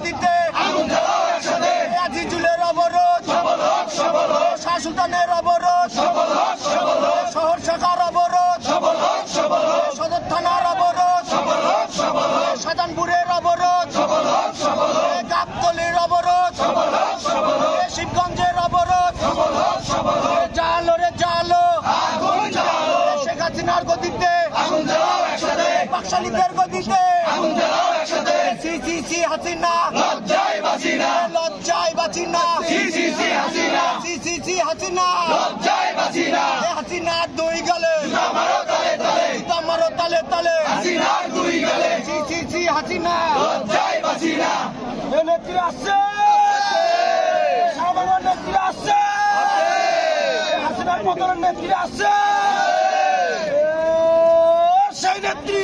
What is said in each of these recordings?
গদিতে আজিজুলের অবরোধ, শাহ সুলতানের অবরোধ, শহর শাখার অবরোধ, সদর থানার অবরোধ, শাহজাহানপুরের অবরোধ, গাবতলীর অবরোধ, শিবগঞ্জের অবরোধ, জালো রে জালো, শেখ হাসিনার গদিতে, বাকশালীদের গদিতে, সি হাসিনা, লজ্জায় বাঁচি না, সি হাসিনা, লজ্জায় বাঁচি না, হাসিনার দুই গলে, আমারও তালে তালে, হাসিনার দুই গলে, সি হাসিনা, লজ্জায় বাঁচি না। নেত্রী আসছে, সামান্য নেত্রী আসছে, হাসিনার পতনের নেত্রী আসছে, সেই নেত্রী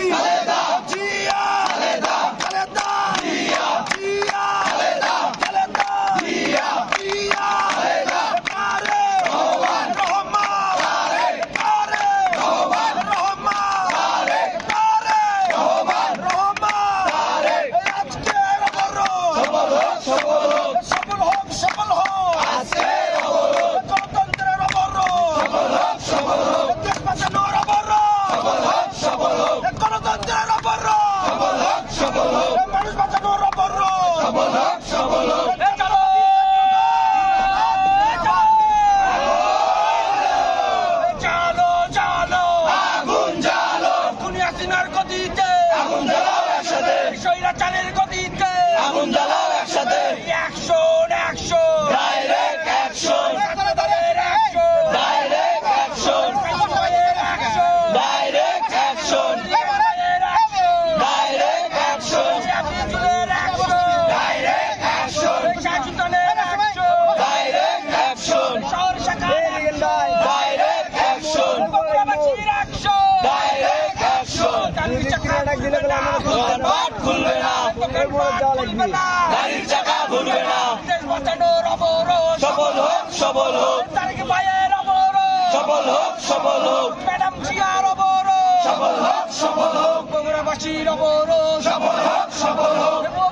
স্বৈরাচারের গদিতে আগুন জ্বালাও একসাথে, action action, direct action, direct action, direct action, direct action, direct action, direct action, শাহজাহানের অ্যাকশন, ডাইরেক্ট অ্যাকশন, শহর শাখার ডাইরেক্ট অ্যাকশন, বগুড়াবাসীর অ্যাকশন, ডাইরেক্ট অ্যাকশন, গাড়ির চাকা খুলবে না, গাড়ির চাকা ভুলবে না, দেশ বাঁচানোর অবরোধ সফল হোক, সফল হোক, তারেক ভাইয়ের অবরোধ সফল হোক, সফল হোক, ম্যাডাম জিয়ার অবরোধ সফল হোক, সফল হোক, বগুড়াবাসীর অবরোধ সফল হোক, সফল হোক।